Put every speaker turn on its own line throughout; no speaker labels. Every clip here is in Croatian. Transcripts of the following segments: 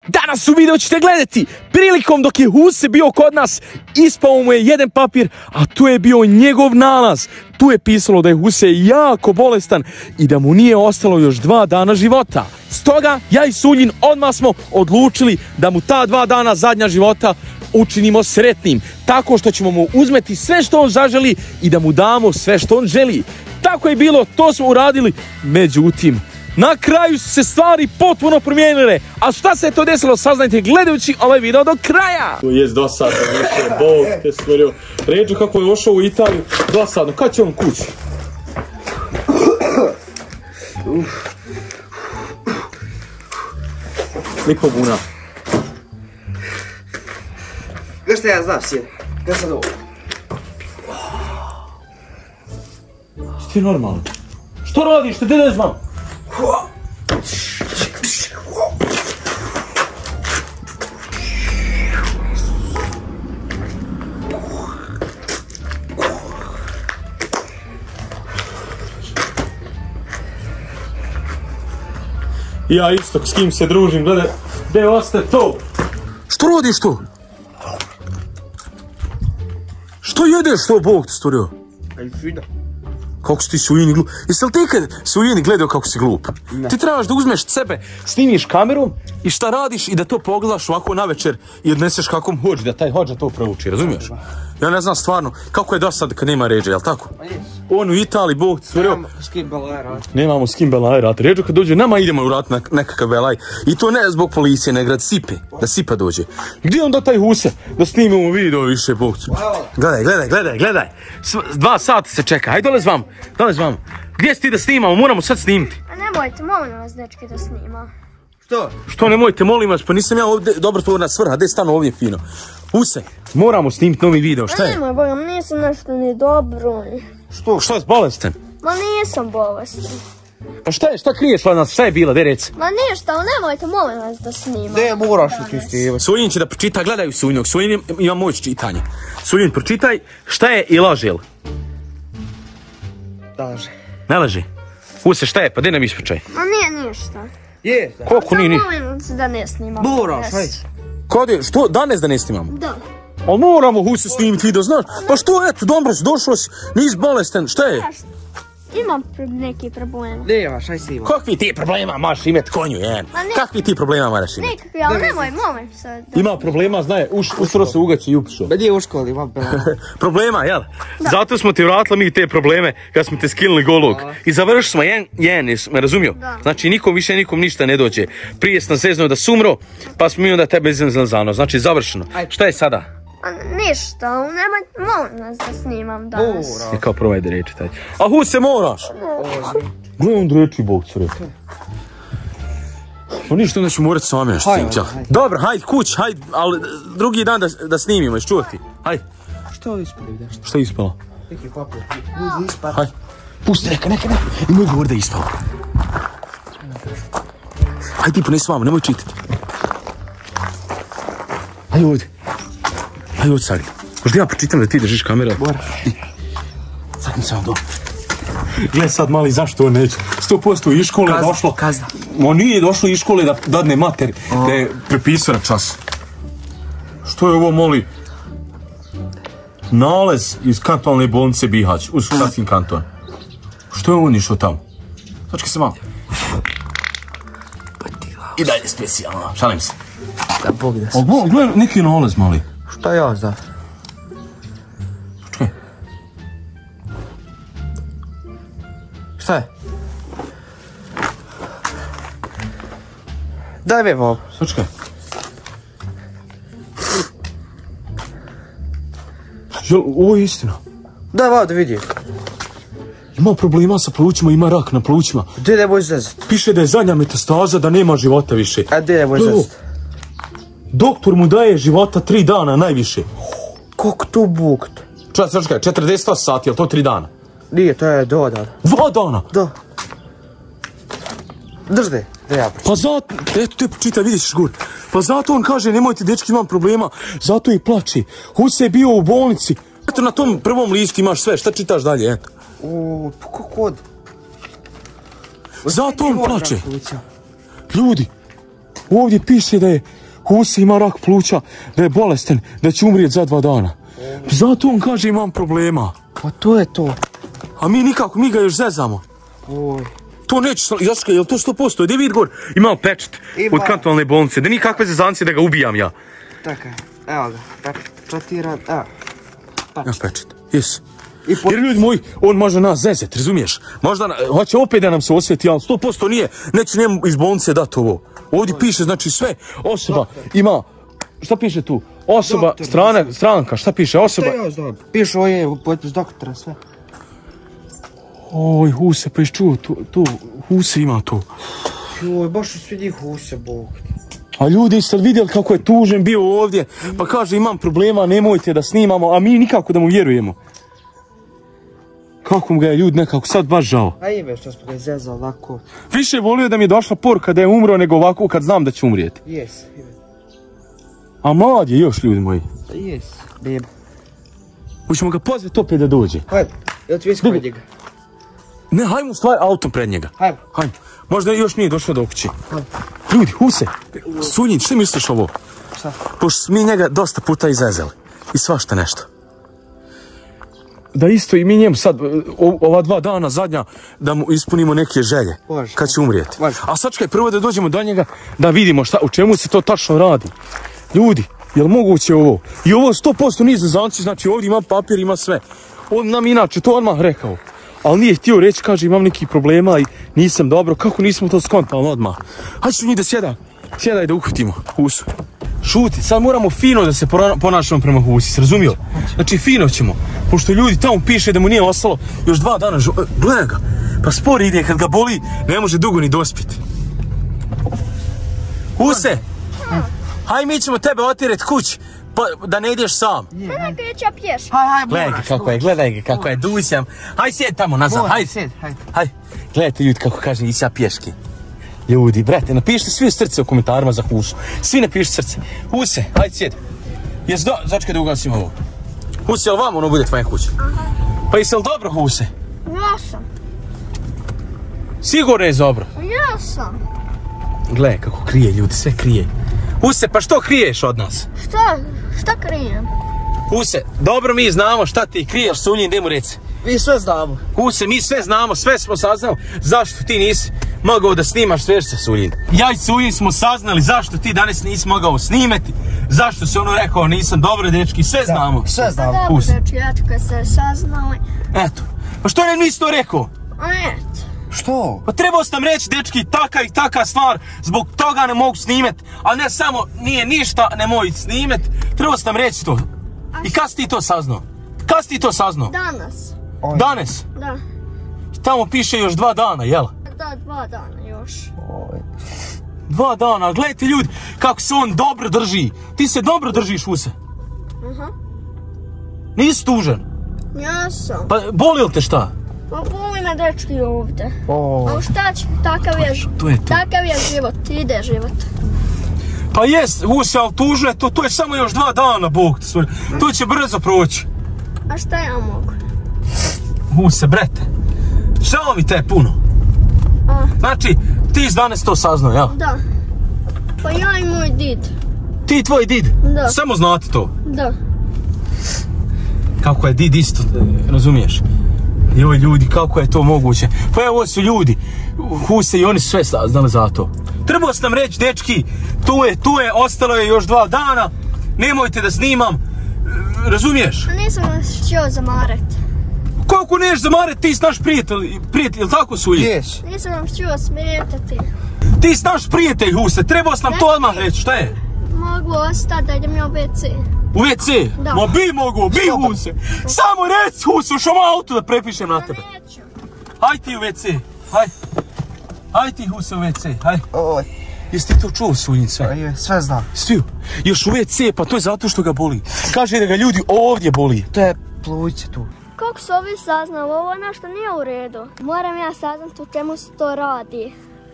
Danas u videu ćete gledati prilikom dok je Huse bio kod nas, ispao mu je jedan papir, a tu je bio njegov nalaz. Tu je pisalo da je Huse jako bolestan i da mu nije ostalo još 2 dana života. Stoga ja i Suljin odmah smo odlučili da mu ta 2 dana zadnja života učinimo sretnim, tako što ćemo mu uzmeti sve što on zaželi i da mu damo sve što on želi. Tako je bilo, to smo uradili, međutim, na kraju su se stvari potpuno promijenile. A šta se je to desilo, saznajte gledajući ovaj video do kraja.
To je dosadno, više, Bog te stvorio. Ređu kako je ošao u Italiju, dosadno, kad će on kući? Niko buna.
Gdje šta ja znam, sjede? Gdje sad ovo?
Što ti je normalno? Što radiš, te ne znam? Ja isto, s kim se družim, gledaj, gdje ostaje to?
Što radiš to? Što jedeš to, Bog te stvorio?
Aj fino.
Kako si ti Suljini glup? Jesi li ti kad Suljini gledao kako si glup? Ne. Ti trebaš da uzmeš sebe, snimiš kamerom i šta radiš i da to pogledaš ovako na večer i odneseš kakom hođi, da taj hođa to prouči, razumiješ? Ja ne znam stvarno kako je dosad kad nema ređe, jel tako? On u Italiji, Bog ti stvorio.
Nemamo s kim belaj rati.
Nemamo s kim belaj rati. Ređu kad dođe, nama idemo u rat nekakav belaj. I to ne zbog policije, nego da sipe. Da sipa dođe. Gdje onda taj Huse? Da snimimo video više, Bog ti. Gledaj. 2 sata se čeka. Hajde dolez vam. Gdje si ti da snimamo? Moramo sad snimiti.
A nemojte, molim vas, dečki, da snima.
Što nemojte, molim vas, pa nisam ja ovdje dobrotvorna svrha, gdje stanu ovdje fino. Huse, moramo snimiti novi video, šta je?
Nemoj, Bogam, nisam nešto ni dobro.
Što je bolestan?
Ma nisam bolestan.
Pa šta kriješ od nas, šta je bilo, gdje reci?
Ma ništa, ali nemojte, molim vas, da snima.
Gdje moraš ti snimati?
Suljin će da pročita, gledaju Suljnog, Suljin ima moć čitanja. Suljin, pročitaj šta je i lažel.
Laže.
Ne laži? Huse, šta je, pa gdje nam ispričaj?
Ma nije ništa.
Je, da.
Koliko nije ni?
Molim vas da ne snimam.
Moraš, hajde.
Kad je, što, danas da ne snimamo?
Da.
Ali moramo Huse snimiti video, znaš? Pa što, eto, dobro si, došao si, nisi bolestan, šta je?
Imam neki problema.
Nemaš, hajde snima.
Kakvi ti problema možeš imati konju, jen? Kakvi ti problema moraš imati?
Nikakvi, ali nemoj, molim sad.
Ima problema, znaje, usro se ugaći i upišao.
Ma nije u školi, imam belaj.
Problema, jel? Zato smo ti vratili mi te probleme kad smo te skinuli golog. I završili smo jen, me razumio? Znači nikom ništa ne dođe. Prije sam zeznao da sumro, pa smo mi onda tebe izenzali zano. Znači završeno. Šta je sada?
Ništa, nemoj, molim vas da snimam danas.
Je kao prvo ajde reći taj. A Huse moraš? Gledam da reći, Bog se reći. Pa ništa, onda ću morat sami još snimiti. Dobro, hajde kuć, hajde, ali drugi dan da snimimo, ješ čuo ti? Hajde.
Što je ispalo?
Šta je ispalo?
Neki papir. Ljudi ispalo.
Hajde. Pusti, neka. I moj govor da je ispalo. Hajde ti ponesi vamo, nemoj čitati. Hajde ovdje. Hajde ovdje sad. Možda ja pročitam da ti držiš kameru. Sad mi se vam dobro. Gle sad mali, zašto on neće? 100% iz škole je došlo.
Kazna.
On nije došlo iz škole da dadne mater, da je prepisao na čas. Što je ovo, moli? Nalez iz kantonalne bolnice Bihać, uz Šasin kanton. Što je on išao tamo? Točki se malo. I dalje specijalno, šalim se.
Da Bog da se.
Gledaj, neki nalez, mali.
Šta ja znam?
Čekaj.
Šta je? Daj me vam.
Čekaj. Jel, ovo je istina?
Daj vam da vidim.
Ima problema sa plućima, ima rak na plućima.
Gdje nemoj zezat?
Piše da je zadnja metastaza, da nema života više.
A gdje nemoj zezat?
Doktor mu daje života 3 dana najviše.
Koliko tu bukt?
Čekaj, 48 sati, je li to 3 dana?
Nije, to je 2 dana.
2 dana?
Da. Držde, da ja pričam.
Pa zato, eto te počitaj, vidiš šgur. Pa zato on kaže, nemojte dečki, imam problema, zato i plače. Huse je bio u bolnici. Eto na tom prvom listu imaš sve, šta čitaš dalje, eto.
Kako kod?
Zato on plače. Ljudi, ovdje piše da je Huse ima rak pluća, da je bolestan, da će umrijeti za 2 dana. Zato on kaže imam problema.
Pa to je to.
A mi nikako, mi ga još zezamo.
Oj.
To neće, Jaska, je li to 100%? Gdje vid gor, imao pečet od kantonalne bolnice, da nikakve zezancije da ga ubijam ja.
Čekaj, evo ga, pečetiran, evo.
Ja pečet, jes. Jer ljudi moji, on može nas zezet, razumiješ? Možda, hoće opet da nam se osveti, ali 100% nije, neće njemu iz bolnice dati ovo. Ovdje piše, znači sve, osoba ima, šta piše tu? Osoba, stranka, šta piše? Osoba...
Šta ja znam? Piše ovo je potpis doktora, sve.
Oj, Huse, pa iščuo, tu, Huse ima to.
Joj, baš su svi njih Huse, Bog.
A ljudi sad vidjeli kako je tužen bio ovdje, pa kaže imam problema, nemojte da snimamo, a mi nikako da mu vjerujemo. Kako mu ga je ljudi nekako sad baš žao.
A ime što smo ga izezali ovako.
Više volio da mi je došla poruka da je umro nego ovako kad znam da će umrijeti.
Jes, ime.
A mlad je još, ljudi moji.
Jes, beba.
Hoćemo ga pozvati opet da dođe.
Hajde, jel ti visi kod njega?
Ne, hajmo u stvari autom pred njega.
Hajmo.
Hajmo. Možda još nije došao do kuće. Ljudi, Huse, Sunjin, što misliš ovo?
Šta?
Pošto mi njega dosta puta izezeli. I svašta nešto. Da isto i mi njemu sad, ova 2 dana zadnja, da mu ispunimo neke želje.
Može.
Kad će umrijeti.
Može.
A sad čekaj, prvo da dođemo do njega, da vidimo šta, u čemu se to tačno radi. Ljudi, je li moguće ovo? I ovo 100% nije zezanci, znači ovdje ima papir, ima sve. On nam inače to odmah rekao. Ali nije htio reći, kaže imam nekih problema i nisam dobro. Kako nismo to skontali odmah? Hajde su njih da sjedaj da uhvatimo Husu. Šuti, sad moramo fino da se ponašamo prema Husi, razumio? Znači fino ćemo, pošto ljudi tamo piše da mu nije ostalo još 2 dana gledaj ga, pa spori ide, kad ga boli ne može dugo ni dospiti. Huse, haj mi ćemo tebe otjerati kući, pa da ne ideš sam.
Ne kreće pješ.
Gledaj ga kako je, dusjam. Haj sjed tamo nazad, haj. Gledajte ljudi kako kaže, i ja pješki. Ljudi, brate, napišite svi srce u komentarima za Husu. Svi napišite srce. Huse, hajde sjedi. Začekaj da ugasim ovo. Huse, jel vam ono bude tvoja kuća? Pa jesi li dobro, Huse?
Ja sam.
Sigurno je dobro.
Ja sam.
Gle, kako krije ljudi, sve krije. Huse, pa što kriješ od nas?
Šta krijem?
Huse, dobro mi znamo šta ti kriješ, Sunjin, gdje mu reci.
Vi sve znamo.
Huse, mi sve znamo, sve smo saznali. Zašto ti nisi mogao da snimaš svežce, Sunjin? Ja i Sunjin smo saznali zašto ti danas nisi mogao snimati. Zašto se ono rekao, nisam dobro, dečki, sve znamo.
Sve znamo.
Dobro, dečki, eto kad ste saznali.
Eto, pa što nam nisi to rekao?
Eto.
Što?
Pa trebao sam reći, dečki, taka i taka stvar, zbog toga ne mogu snimet, a ne samo, nije ništa, nemoj snimet, trebao sam reći to. I kad si ti to saznao? Kad si ti to saznao?
Danas.
Danas?
Da.
Tamo piše još 2 dana, jel?
Da, 2 dana još.
2 dana, gledajte ljudi, kako se on dobro drži. Ti se dobro držiš, Huse. Nisi tužan?
Ja sam.
Pa boli li te šta?
Pa boli me dečki ovdje. Ali šta će, takav je život, ide život.
Pa jest, Huse, ali tužno je to je samo još 2 dana, Bog te svoj. To će brzo proći.
A šta ja mogu?
Huse, brete, žao mi te puno. Znači, ti iz danas to saznao, jel?
Da. Pa ja i moj did.
Ti i tvoj did?
Da.
Samo znate to?
Da.
Kako je did isto, razumiješ? Joj ljudi, kako je to moguće? Pa evo su ljudi, Huse i oni su sve saznali za to. Trebao sam nam reći, dečki, tu je, ostalo je još 2 dana, nemojte da snimam, razumiješ?
Nisam vas htio zamaret.
Kako neš zamaret, ti si naš prijatelj, jel tako Sulji?
Jes.
Nisam vam htio smetati.
Ti si naš prijatelj, Huse, trebao sam nam to odmah reći, šta je?
Mogu ostati da idem ja u WC.
U WC?
Da.
Ma bi mogu, Huse. Samo reci, Huse, ušao auto da prepišem na tebe.
Neću.
Haj ti u WC, haj. Haj ti, Huse, u WC, haj.
Oj.
Jesi ti to čuo, Sunjin, sve?
Sve znam.
Svi, još u WC, pa to je zato što ga boli. Kaže da ga ljudi ovdje boli.
To je pluće tu.
Kako su ovi saznali, ovo je nešto nije u redu. Moram ja saznati u čemu se to radi.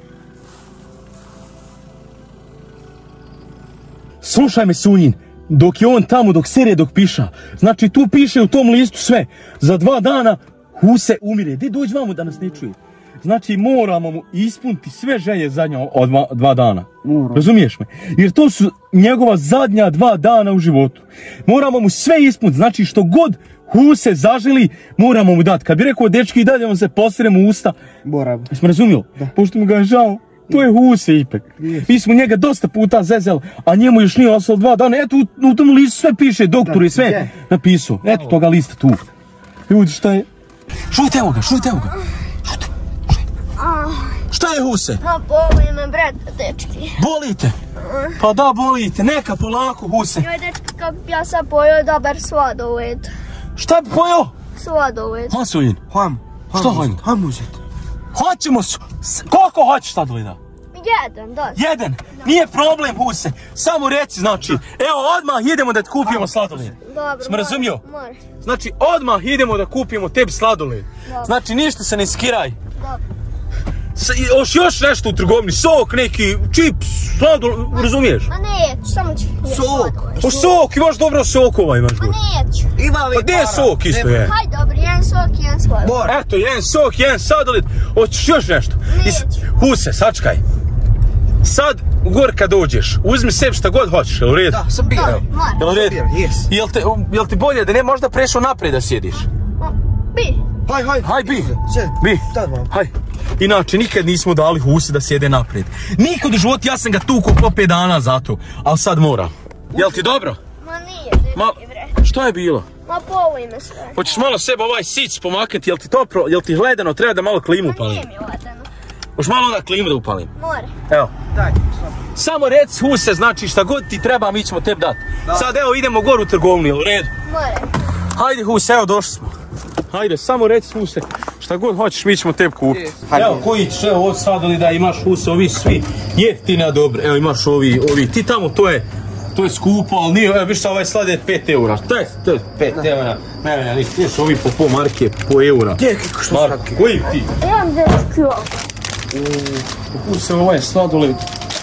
Slušaj me, Sunjin, dok je on tamo, dok serije, dok piša. Znači tu piše u tom listu sve. Za 2 dana Huse umire. Gdje dođi vamo da nas ne čuje? Znači moramo mu ispuniti sve želje zadnja od 2 dana. Razumiješ me? Jer to su njegova zadnja 2 dana u životu. Moramo mu sve ispuniti, znači što god Huse zaželi, moramo mu dati. Kad bi rekao dečki i dalje on se posremo u usta.
Moramo.
Jesmo razumjeli? Da. Pošto mu ga je žao, to je Huse ipak. Mi smo njega dosta puta zezeli, a njemu još nije ostalo 2 dana. Eto u tom listu sve piše, doktor je sve napisao. Eto toga lista tu. Ljudi šta je? Šujte evo ga, šujte evo ga. Šujte. Šta je Huse?
Ma boli me, brate, dečki.
Bolite? Pa da, bolite. Neka polako, Huse.
Joj, dečki, kako bi ja sad pojeo dobar sladoled.
Šta bi pojeo?
Sladoled.
Hasujin. Što hajmo?
Hajmo uzeti.
Hoćemo, koliko hoćeš sladoleda?
Jedan, da.
Jedan. Nije problem, Huse. Samo reci, znači, evo odmah idemo da ti kupimo sladoled.
Dobro,
Smo razumio?
Mora.
Znači, odmah idemo da kupimo tebi sladoled.
Dobro.
Znači, ništa se ne skiraj.
Dobro.
Još nešto u trgovini, sok neki, čips, sladoled, razumiješ?
Ma neću, samo ću jesti sladoled.
O sok, imaš dobro sokova, imaš
Ma
gore.
neću.
Imali
Pa gdje je sok isto je?
Hajde, dobro, jedan sok, jedan sladoled.
Eto, jedan sok, jedan sladoled, hoćeš još nešto?
Neću.
Huse, sačkaj. Sad, gore kad dođeš, uzmi sebi šta god hoćeš, jel u redu?
Da, sam bio.
Jel u redu?
Yes.
Jel ti bolje da ne možda prešao naprijed da sjediš?
Bi.
Haj,
Bi. Haj. Inače, nikad nismo dali Husi da sjede naprijed. Nikad u životu, ja sam ga tukao po 5 dana za to, ali sad mora. Jel ti dobro?
Ma nije, dečki, bre.
Šta je bilo?
Ma boli me sve.
Hoćeš malo sebe ovaj sić pomaknuti, jel ti toplo, jel ti hledano, treba da malo klimu
Ma
upalim?
nije mi ladano.
Hoćeš malo onda klimu da upalim?
Mora.
Evo.
Daj.
Samo reci Huse, znači šta god ti treba mi ćemo tebi dati. Sad evo idemo gore u trgovinu, jel u redu?
Mora.
Hajde Huse, evo došli smo. Hajde, samo reci Huse, šta god hoćeš mi ćemo tebi kupiti.
Hajde.
Evo koji ćeš, evo od sladoli da imaš Huse, ovi svi jeftina dobro. Evo imaš ovi, ti tamo to je skupo, ali nije, evo viš sa ovaj slade 5 eura. To je 5 eura. Ne, niš ovi po pol marke, po eura.
Gdje, što slatke?
Koji ti?
Imam dečki ovo.
Huse, ovo je sladoled.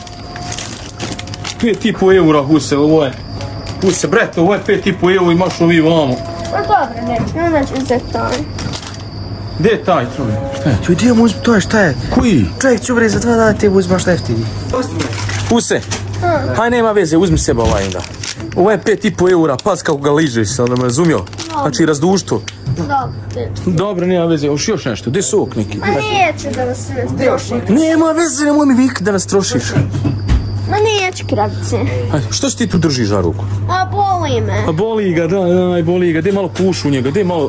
5,5 eura, Huse, ovo je. Huse, brete, ovo je 5,5 eura, imaš ovi vamo.
Ma dobro, dečki, onda ću uzeti taj.
Gdje je taj čovjek? Šta je?
Čuj, gdje mu uzmi, to je šta je?
Koji?
Čovjek ću bre, za 2 dana ti uzmaš neftini.
Huse, haj nema veze, uzmi sebe ovaj onda. Ovo je 5,5 eura, pas kako ga ližeš, sad da me razumio. Znači, razduži to.
Dobro, dečki.
Dobro, nema veze, još nešto, gdje je sok neki?
Ma neću da vas sve strošim.
Nema veze, nemoj mi vik da nas trošiš.
Ma neću, kravice.
Hajde, što si ti tu držiš za ruku?
Ma boli me.
A boli ga, daj, boli ga, gdje malo pušu njega, gdje malo...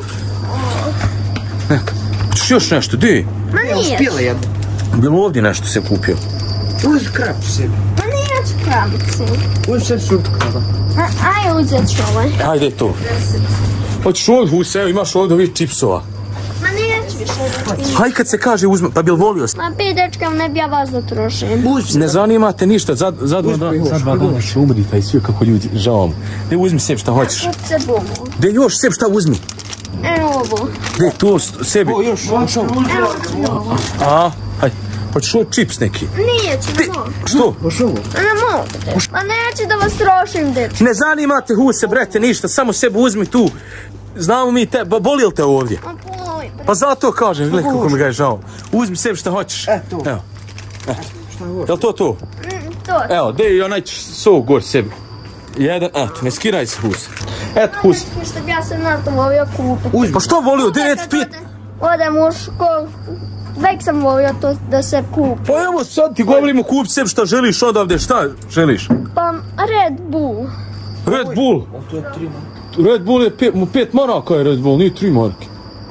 Neka, ćeš još nešto, gdje?
Ma neću.
Spijela jedno.
Je li ovdje nešto se kupio?
Uzmi krapu sebi.
Ma neću, kravice.
Uzmi sebi šurtu krava.
Aj, uzet ću ovaj.
Hajde to. Hoćeš ovdje, Huse, evo imaš ovdje ovih čipsova.
Ma neću više dečki.
Haj kad se kaže uzme, pa bi li volio se?
Ma pi dečka, ne bi ja vas da trošim.
Ne zanimate ništa, za 2 dana ću umriti, taj svi kako ljudi, žao mi. Gdje uzmi sebi šta hoćeš?
Kupce bumu.
Gdje još sebi šta uzmi?
Evo ovo.
Gdje to sebi?
O, još,
Evo ti ovo.
A, hajde. Hoćeš ovo čips neki?
Neću, ne mogu.
Što?
Boš ovo.
Ma ne mogu, dečki. Ma neću da vas trošim, dečki.
Ne zanimate Huse, brete, ništa, samo sebi uzmi tu. Znamo mi te, boli li te ovdje?
Ma boli, bre.
Pa zato kažem, gledaj kako mi ga je žao. Uzmi sebi šta hoćeš.
Eto.
Evo. Jel to to?
To.
Evo, gdje je onaj sok gor sebi. Jedan, eto, ne skiraj se Huse. Eto Huse.
Dečki, što bi ja sam na to volio kupiti.
Pa što volio, gdje reci pit?
Odem u školu. Vek sam volio to da se kupi.
Pa evo sad ti govorimo kupi sebi šta želiš odavde, šta želiš?
Pa Red Bull.
Red Bull.
To je 3
Red Bull je 5 maraka je Red Bull, nije 3 marke.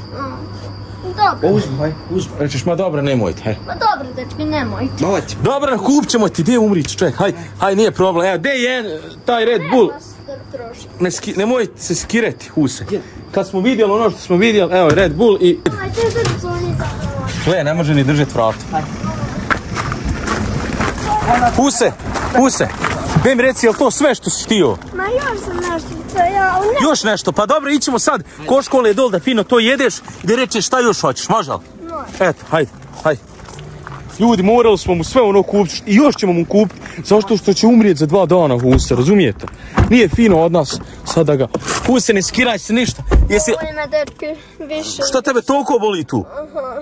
Dobro.
Uzmi, haj, uzmi.
Rečeš, ma dobro, nemojte, haj.
Pa dobro, dečki, nemojte.
Malo ti.
Dobro, kupit ćemo ti, gdje umrić, ček, haj, nije problem. Evo, gdje je taj Red Bull?
Vas da trošim.
Nemoj se skireti, Huse. Kad smo vidjeli ono što smo vidjeli, evo Red Bull i...
Ajde, sad zvoni da.
Gle, ne može ni držati vrata. Huse, gdje mi reci, je li to sve što si htio?
Ma još sam nešto, ja ne.
Još nešto, pa dobro, ićemo sad ko škole je dol da fino to jedeš i da rečeš šta još hoćeš, može li? Eto, hajde. Ljudi, morali smo mu sve ono kupiti i još ćemo mu kupiti, zašto što će umrijeti za 2 dana, Huse, razumijete? Nije fino od nas sada ga. Huse, ne skiraj se ništa.
Boli me, dečki, više.
Šta tebe toliko boli tu?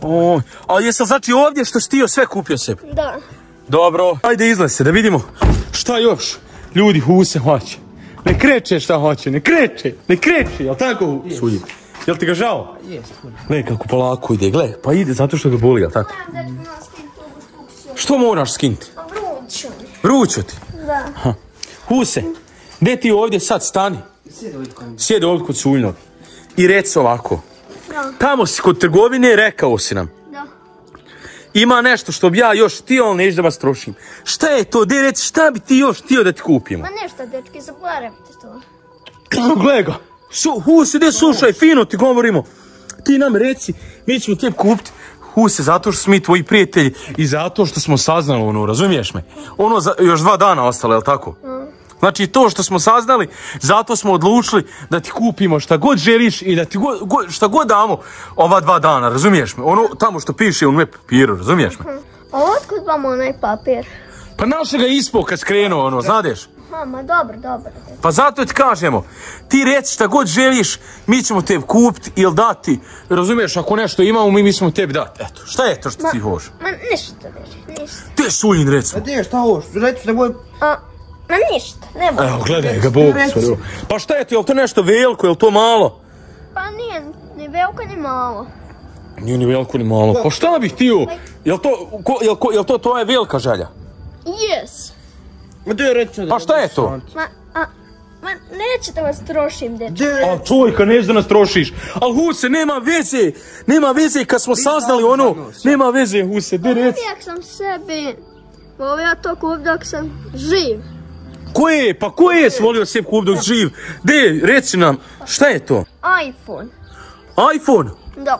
Oj, a jesi znači ovdje što si ti sve kupio sebi?
Da.
Dobro, ajde izlaz se da vidimo šta još ljudi Huse hoće. Ne kreće šta hoće, ne kreće, jel tako Sulji? Jel ti ga žao?
Jes.
Gle kako polako ide, gle, pa ide zato što ga boli, jel tako? Što moraš skinuti?
Vruću.
Vruću ti?
Da.
Huse, gdje ti ovdje sad stani? Sjedi ovdje kod Suljinog. I reci ovako.
Da.
Tamo si kod trgovine, rekao si nam.
Da.
Ima nešto što bi ja još htio, ali neću da vas trošim. Šta je to? Gdje reci, šta bi ti još htio da ti kupimo?
Ma nešto, dečki, zaboravite to.
Gle ga. Huse, gdje slušaj, fino ti govorimo. Ti nam reci, mi ćemo tebi kupiti. Huse, zato što smo mi tvoji prijatelji i zato što smo saznali ono, razumiješ me? Ono, još 2 dana ostalo, je li tako? Znači, to što smo saznali, zato smo odlučili da ti kupimo šta god želiš i da ti šta god damo ova 2 dana, razumiješ me? Ono tamo što piše u moje papiru, razumiješ me?
A otkud vam onaj papir?
Pa našega ispod kad skrenuo, ono, znadeš?
Ha, ma dobro.
Pa zato ti kažemo, ti reci šta god želiš, mi ćemo tebi kupiti ili dati, razumiješ, ako nešto imamo, mi ćemo tebi dati, eto, šta je to što ti hoš?
Ma ništa, dečki, ništa.
Te Suljin, recimo.
A gdje, šta hoš? Reci da moj...
Ma ništa, ne boj.
Evo, gledaj ga, Bog svoj. Pa šta je to, je li to nešto veliko, je li to malo?
Pa nije ni veliko ni malo.
Nije ni veliko ni malo. Pa šta bih htio? Je li to tvoja velika želja?
Yes.
Ma gdje, reci da...
Pa šta je to?
Ma nećete vas trošim, dečki.
A čovjeka, nećeš da nas trošiš. Ali Huse, nema veze kad smo saznali ono. Nema veze, Huse, gdje reci?
Uvijek sam sebi volio to kup dok sam živ.
Koje je volio sebi kup dok živ? Gdje, reci nam, šta je to?
iPhone.
iPhone?
Da.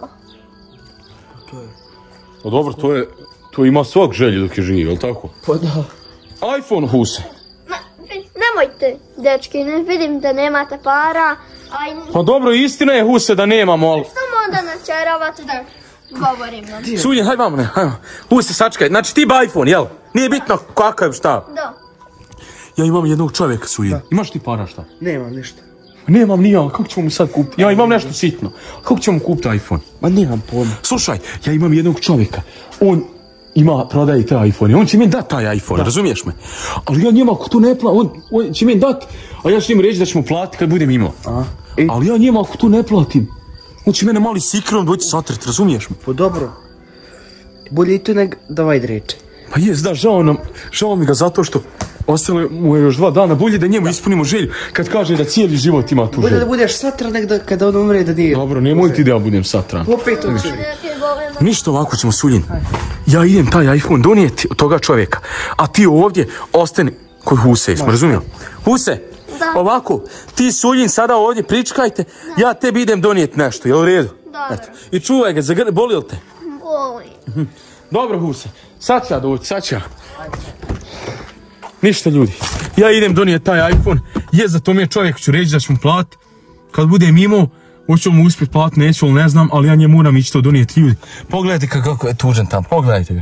No dobro, to ima svak želje dok je živ, jel tako?
Pa da.
iPhone, Huse.
Ma, nemojte, dečki, ne vidim da nemate para.
Pa dobro, istina je, Huse, da nemamo, ali...
Što mu onda načeravate da govorim vam?
Suljen, hajde vamo, hajde. Huse, sačekaj, znači ti ba iPhone, jel? Nije bitno kakav, šta?
Da.
Ja imam jednog čovjeka, Suljen. Imaš ti para, šta?
Nemam ništa.
Nemam ni ja, kako ćemo mu sad kupiti? Ja imam nešto sitno. Kako ćemo mu kupiti iPhone?
Ma nemam pojma.
Slušaj, ja imam jednog čovjeka. On prodaje te iPhone. On će meni dati taj iPhone, razumiješ me? Ali ja njemu ako to ne plati, on će meni dati, a ja ću njemu reći da ćemo platiti kad budem imao. Ali ja njemu ako to ne platim, on će mene mali sikrom doći satrati, razumiješ me?
Pa dobro. Bolje i to nek davaj reče.
Pa jes, da, žao mi ga zato što ostalo mu je još 2 dana, bolje da njemu ispunimo želju kad kaže da cijeli život ima tu želju.
Bolje da budeš satra nek da kada on umre da nije.
Dobro, nemoj ti da ja budem satran.
Opet on će.
Ništa, ovako ćemo, Suljen. Ja idem taj iPhone donijeti od toga čovjeka, a ti ovdje ostani kod Huse, jesmo razumio? Huse, ovako, ti Suljen sada ovdje pričkajte, ja tebi idem donijeti nešto, jel u redu?
Dobro.
I čuvaj ga, boli li te?
Boli.
Dobro, Huse, sad ću ja doći, sad ću ja. Ništa, ljudi, ja idem donijeti taj iPhone, za to mi je čovjek, ću reći da ću mu platiti. Kad budem imao, hoću mu uspjeti platiti, neću, ali ne znam, ali ja nje moram ići to donijeti, ljudi. Pogledajte kako je tužan tam, pogledajte ga.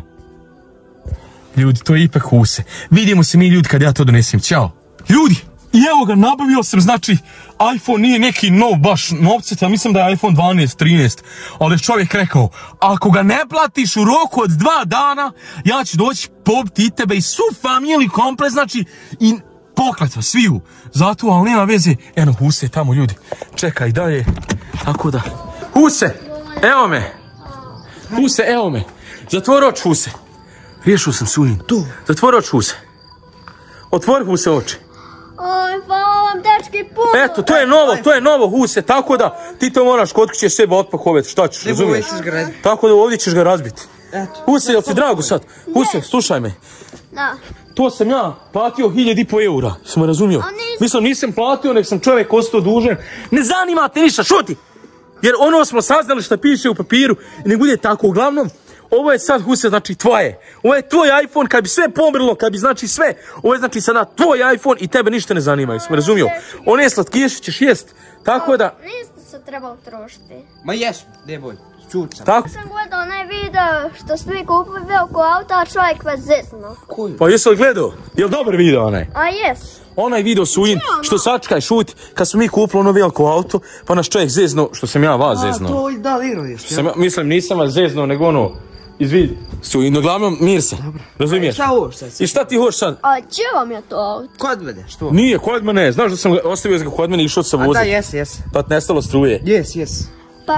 Ljudi, to je ipak Huse. Vidimo se mi, ljudi, kad ja to donesem. Ćao. Ljudi, i evo ga, nabavio sam, znači, iPhone nije neki nov baš novcet, ja mislim da je iPhone 12, 13, ali čovjek rekao, ako ga ne platiš u roku od 2 dana, ja ću doći pobiti i tebe i svu familiju komplet, znači, i pokletva, sviju. Zato, ali nema veze, eno, Huse tamo, ljudi, čekaj dalje, tako da, Huse, evo me, Huse, evo me, zatvori oči, Huse, riješio sam Suljen, zatvori oči, Huse, otvori, Huse, oči.
Oj, hvala vam, dečki, puno.
Eto, to je novo, Huse, tako da ti to moraš kod kuće sebe otpakovati, šta ćeš, razumiješ? Tako da ovdje ćeš ga razbiti. Huse, jel ti drago sad? Huse, slušaj me.
Da.
To sam ja platio 1.500 eura, sam razumio? Mislim, nisam platio, nek sam čovjek ostao dužan. Ne zanima te ništa, šuti! Jer ono smo saznali što piše u papiru i ne bude tako, uglavnom. Ovo je sad, Huse, znači tvoje. Ovo je tvoj iPhone, kad bi sve pomrlo, kad bi znači sve. Ovo je znači sada tvoj iPhone i tebe ništa ne zanima, jesi me razumio? One slatkiše ćeš jest, tako da...
Niste se trebali trošiti.
Ma jesu, ne boj. Čuca.
Tako?
Sam gledao onaj video što ste vi kupili veliko auto, a čovjek vas zezno.
Koji?
Pa jesi li gledao? Jel dobar video onaj?
A jes.
Onaj video Sujin, što sačkaj šuti, kad smo mi kupili ono veliko auto, pa naš čovjek zezno, što sam ja vas zezno.
A, to i da liruješ.
Mislim, nisam vas zezno, nego ono, izvidi, Sujin, uglavnom, mir se, razumiješ?
Šta hoš sad?
I šta ti hoš sad?
A gdje vam je to auto?
Kod mene, što?
Nije, kod mene, znaš da sam ostavio ga kod mene i išao sa
A da,
voziti.
jes.
Pa ti nestalo struje.
Jes.
Pa,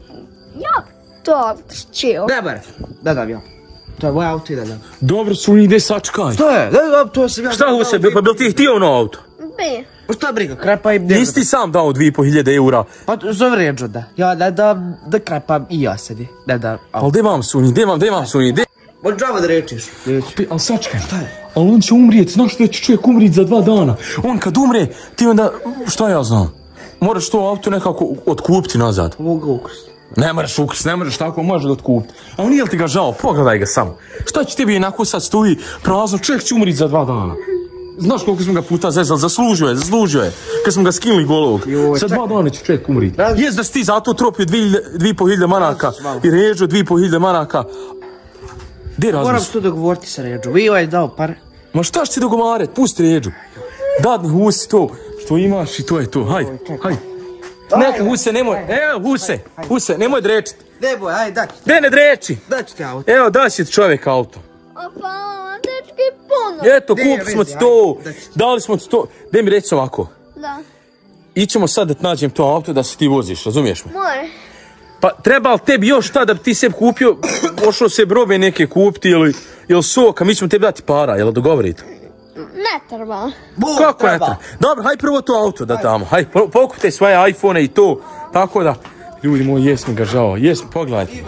ja to čio.
Ne bar. Da dam ja. To je moj auto i da dam.
Dobro, Sujin, ide sačkaj.
Što je? Da, to sam ja.
Šta Huse, pa bil ti htio ono auto?
Bi.
Pa šta briga, krapa im ne.
Nisi ti sam dao 2.500 eura.
Pa zove Ređo da. Ja ne dam da krapam i ja sedi. Ne dam.
Ali gdje vam Sujin, gdje vam Sujin,
Možeš džava da rečiš.
Ali sačkaj, ali on će umrijeti, znaš da će čovjek umrijeti za 2 dana. On kad umre, ti onda, šta ja znam, moraš to auto nekako otkupiti nazad.
Mogu ukrsti.
Ne moraš ukrsti, ne moraš tako, možeš ga otkupiti. A nije li ti ga žao, pogledaj ga samo. Šta će tebi jednako sad stoji prazno, čovjek će umrijeti za 2 dana. Znaš koliko smo ga puta zezali, zaslužio je. Kad smo ga skinuli golovog. Za 2 dana će čovjek umrijeti. Jes da si ti zato tropio 2.500 maraka i Ređo 2.500 maraka. Gdje razmisli?
Moram se to dogovoriti sa Ređo. Vi ovaj dao pare.
Ma šta će ti dogovaret, pusti Ređu. Dadni Husi to što imaš i to je to, hajde. Neka Huse, nemoj, evo Huse, nemoj drečiti.
Ne boj, ajde dać.
Ne dreči.
Dać ti auto.
Evo, daći ti čovjek auto.
A hvala, dečki, puno.
Eto, kupili smo ti to, dali smo ti to. Daj mi reći ovako.
Da.
Ićemo sad da ti nađem to auto da se ti voziš, razumiješ me?
More.
Pa treba li tebi još šta da bi ti sebi kupio, pošao se brobe neke kupiti ili soka, mi ćemo tebi dati para, jel dogovorite?
Ne treba.
Kako ne treba? Dobro, haj prvo to auto da damo, haj pokupite svoje iPhone i to, tako da, ljudi moji, jes mi ga žao, jes mi, pogledajte.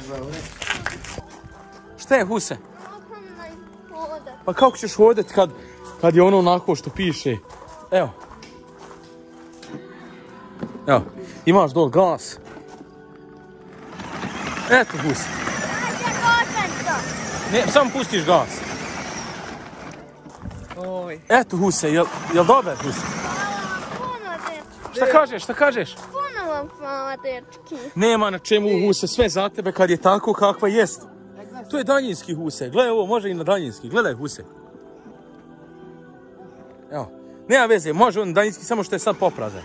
Šta je Huse? Pa kako ćeš hodati kad je ono onako što piše? Evo, imaš dol gas. Eto Huse. Ne, samo pustiš gas. Eto Huse, jel dobar Huse? Šta kažeš?
Puno vam hvala, dečki.
Nema na čemu Huse, sve za tebe kad je tako kakva jest. To je daljinski Huse, gledaj ovo, može i na daljinski, gledaj Huse. Evo, nema veze, može on daljinski, samo što je sad poprazan.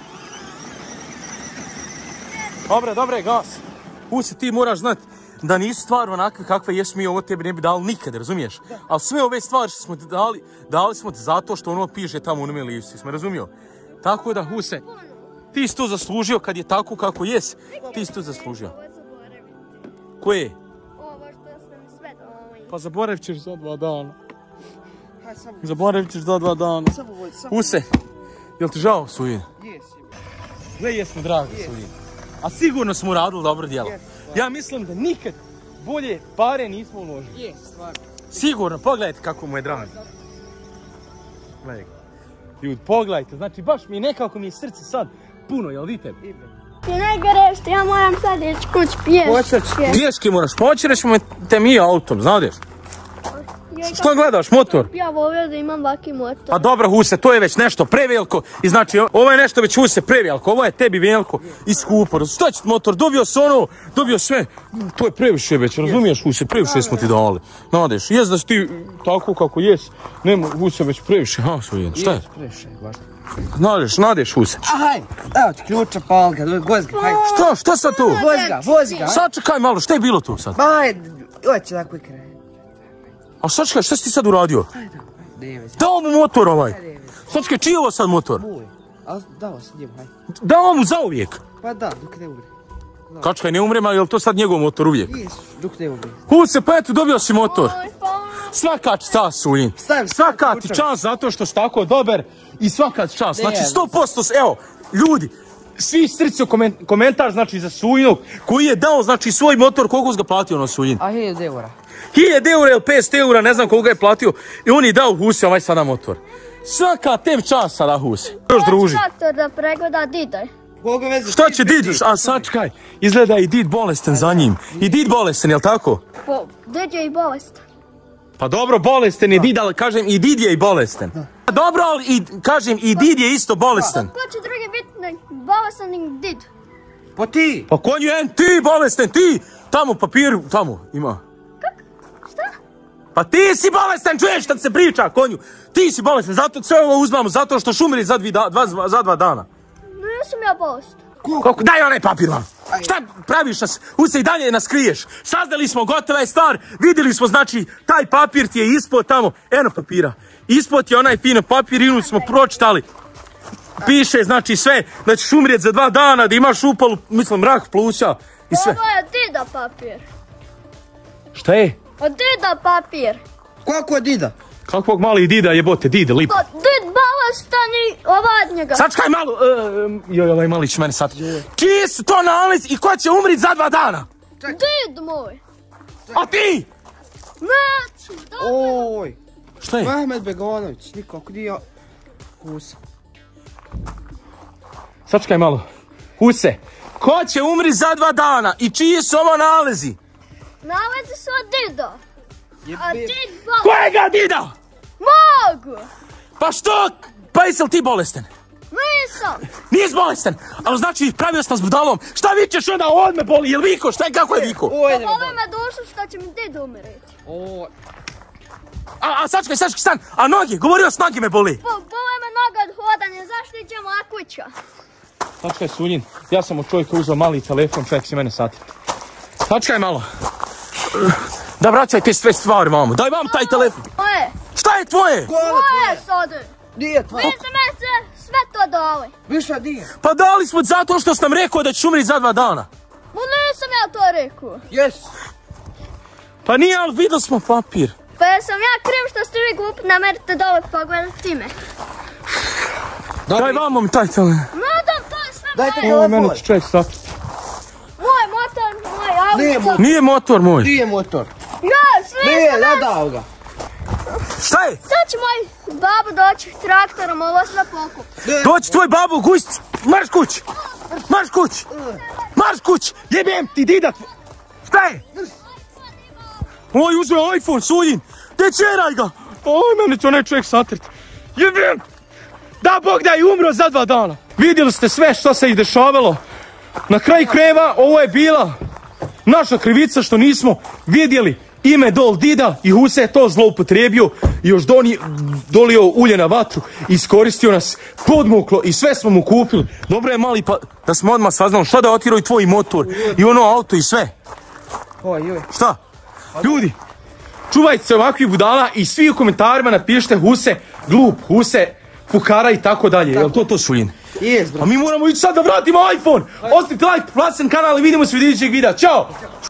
Dobre, gas. Huse, ti moraš znati da nisu stvari onakve kakve jesu, mi ovo tebi ne bi dali nikad, razumiješ? Ali sve ove stvari što smo ti dali smo ti zato što ono piše tamo u onome listu, smo razumio? Tako da, Huse, ti si to zaslužio kad je tako kako jes, ti si to zaslužio. Koje?
Ovo što sam sve dali.
Pa zaboravit ćeš za 2 dana. Zaboravit ćeš za 2 dana. Huse, jel ti žao, Sujin? Gle, jesmo dragi, Sujin. A sigurno smo uradili dobro djelo. Ja mislim da nikad bolje pare nismo uložili. Sigurno, pogledajte kako mu je drago. Gledajte. Ljudi, pogledajte, znači baš mi nekako mi je srce sad puno, jel vidite?
Ti ne gareš, ja moram sad ići kuć pješke.
Pješke moraš poći, rećemo te mi autom, znadeš? Što gledaš, motor?
Ja volio da imam ovaki motor.
A dobro Huse, to je već nešto preveliko i znači ovo je nešto već Huse preveliko, ovo je tebi veliko i skupo. Šta će motor, dobio sve, to je previše već, razumiješ Huse, previše smo ti dali. Nadeš, jes da si ti tako kako jes, nema Huse već previše, Sujin, šta je?
Previše, baš.
Nadeš Huse.
Ahaj, evo ti ključa, palka, vozi ga, hajde.
Šta sad tu?
Vozi ga.
Sad čekaj malo, šta je bilo tu sad?
Ba, hajde, hoće tako i kraj.
A sad čekaj, šta si ti sad uradio? Dao mu motor ovaj. Sad čekaj, čiji je ovo sad motor?
Moj. Ali dao sam njemu, hajde.
Dao mu zauvijek.
Pa da, dok ne umre.
Kačkaj, ne umrem, ali je li to sad njegov motor uvijek?
Jesu, dok ne umre.
Huse, pa eto, dobio si motor. Svaka ti čast, Sujin. Svaka ti čast zato što si tako dobar i svaka ti čast. Znači 100%, evo, ljudi, svi srce komentar, znači za Sujinog, koji je dao, znači svoj motor, koliko si ga platio ono Sujin?
A 1000 eura.
1000 eura ili 500 eura, ne znam koliko je platio, i on je dao Huse ovaj sada motor. Svaka tebi čast sada Huse. Još druži.
Traktor da pregleda didaj.
Šta će did? A sad čekaj, izgleda i did bolestan za njim. I did bolestan, jel tako?
Did je i bolestan.
Pa dobro, bolestan je did, ali kažem i did je i bolestan. Dobro, ali kažem i did je isto bolestan.
Ko će drugi biti bolestan i did?
Pa ti.
Pa konju ti bolestan, ti. Tamo papir, tamo ima.
Šta?
Pa ti si bolestan, čuješ šta se priča, konju. Ti si bolestan, zato sve ovo uzmamo, zato što šumiri za 2 dana.
Nisam ja bolestan.
Kako? Daj onaj papir vam. Šta praviš nas? I dalje nas kriješ. Saznali smo, gotova je stvar. Vidjeli smo, znači, taj papir ti je ispod tamo. Eno papira. Ispod je onaj fino papir, inu smo pročitali. Piše, znači, sve, da ćeš umrijeti za 2 dana, da imaš upalu, mislim, rak pluća i sve.
Ovo je dida papir.
Šta je?
Od dida papir.
Kako je dida?
Kakvog mali dida jebote, dide, lipo.
Pa did bolestan i od njega.
Sačkaj malo, joj, ovaj mali će mene sad. Čiji su to nalaz i ko će umrit za 2 dana?
Did moj.
A ti?
Neću,
Oj.
Šta je?
Mehmed Begonović, nikako dio Husa.
Sačkaj malo. Huse, ko će umrit za 2 dana i čiji su ovo nalazi?
Nalazi su od dida. A did bolestan.
Kojega dida?
Mogu.
Pa što? Pa jesi li ti bolestan?
Nisam.
Nisi bolestan, ali znači pravio sam s budalom. Šta vičeš onda od me boli, jel viko? Šta je, kako je viko?
Oj,
Boli me dušu što će mi did umreti.
Oj.
A sačkaj, stan. A noge, govorio s noge me boli.
Boli me noga od hodanja, zašto iđe moja kuća?
Sačkaj, Sunjin, ja sam od čovjeka uzeo mali telefon, čovjek si mene sati. Sačkaj malo. Da vraćaj te sve stvari, mamo. Daj vam taj telefon.
Moje.
Šta je tvoje?
Moje sad.
Nije tvoje.
Vi ste me sve to dali.
Više nije.
Pa dali smo zato što sam rekao da ćeš umriti za 2 dana.
Ma nisam ja to rekao.
Jes.
Pa nije, ali vidjeli smo papir.
Pa jesam ja kriv što ste vi glupi, namerite dole pogledati me.
Daj vamo mi taj telefon.
Madam, to je sve
Dajte
moje.
Ovo mene
telefon.
će čovjek stati.
Moj motor, moj
Nije
auto.
Nije motor moj.
Nije motor.
Ja, sve
Nije,
sam
ja
ja.
dao ga.
Šta je?
Sad će moj babo doći traktorom, ovo sve pokup.
Doći tvoj babo, gust. Marš kuć. Marš kuć. Marš kuć. Jebem ti dida. Šta je? Oj, uzeo iPhone, Sunjin. Dečeraj ga. Oj, mene će onaj čovjek satrt. Jebem. Da Bog da je umro za 2 dana. Vidjeli ste sve što se ih dešavalo. Na kraju krajeva ovo je bila naša krivica što nismo vidjeli ime dol dida i Huse je to zloupotrijebio i još dolio ulje na vatru, iskoristio nas, podmuklo i sve smo mu kupili. Dobro je mali pa da smo odmah saznali šta da otirao i tvoj motor i ono auto i sve.
Oj.
Šta? Ljudi, čuvajte se ovakvih budala i svi u komentarima napišite Huse glup, Huse fukara i tako dalje. Jel to Sunjin?
Jes, bro.
A mi moramo ići sad da vratimo iPhone. Ostavite like, platite kanal i vidimo se u idućeg videa. Ćao!